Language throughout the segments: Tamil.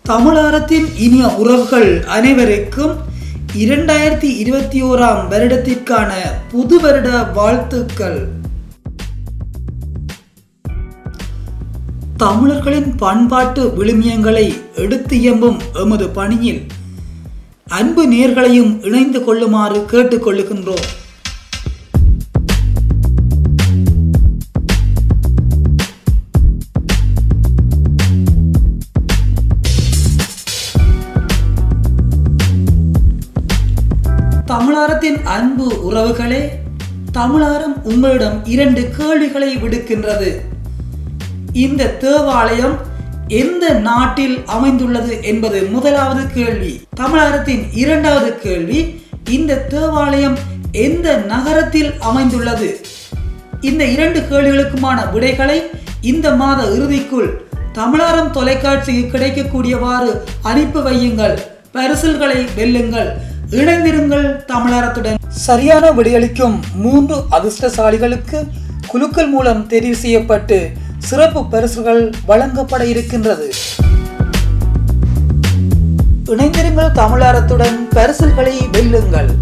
தமிழாரத்தின் இனிய உறவுகள் அனைவருக்கும் 2021 வருடத்திற்கான புது வருட வாழ்த்துக்கள். தமிழர்களின் பண்பாட்டு விழுமியங்களை எடுத்து எம்பும் எமது பணியில் அன்பு நேயர்களையும் இணைந்து கொள்ளுமாறு கேட்டுக்கொள்ளுகின்றோம். தமிழாரத்தின் அன்பு உறவுகளே, தமிழாரம் உங்களிடம் 2 கேள்விகளை விடுக்கின்றது. இந்த தேவாலயம் எந்த நாட்டில் அமைந்துள்ளது என்பது முதலாவது கேள்வி. தமிழாரத்தின் 2வது கேள்வி, இந்த தேவாலயம் எந்த நகரத்தில் அமைந்துள்ளது? இந்த 2 கேள்விகளுக்குமான விடைகளை இந்த மாத இறுதிக்குள் தமிழாரம் தொலைக்காட்சிக்கு கிடைக்கக்கூடியவாறு அனுப்பி வையுங்கள். பரிசில்களை வெல்லுங்கள். இணைந்திருங்கள் தமிழாரத்துடன். சரியான விடையளிக்கும் 3 அதிர்ஷ்டசாலிகளுக்கு குலுக்கள் மூலம் தெரிவு செய்யப்பட்டு சிறப்பு பரிசுகள் வழங்கப்பட இருக்கின்றது. இணைந்திருங்கள் தமிழாரத்துடன், பரிசுகளை வெல்லுங்கள்.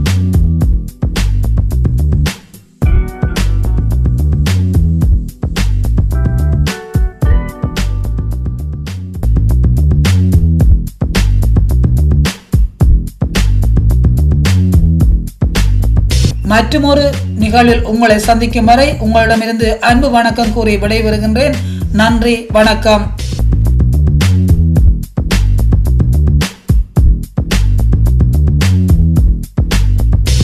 மற்றொரு நிகழ்வில் உங்களை சந்திக்கும் வரை உங்களிடமிருந்து அன்பு வணக்கம் கூறி விடைபெறுகின்றேன். நன்றி, வணக்கம்.